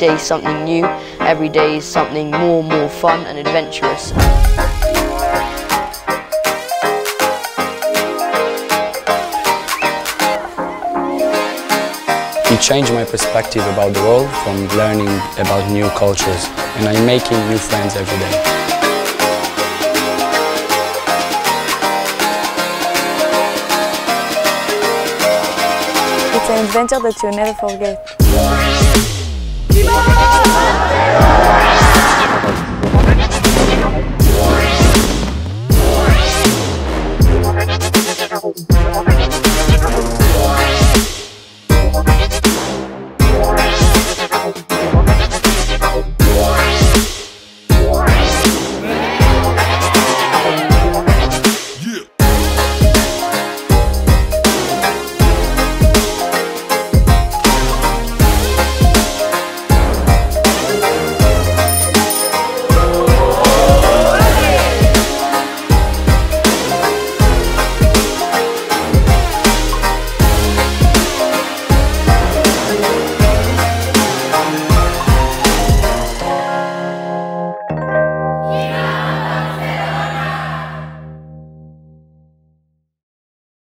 day is something new, every day is something more fun and adventurous. It changed my perspective about the world from learning about new cultures, and I'm making new friends every day. It's an adventure that you'll never forget.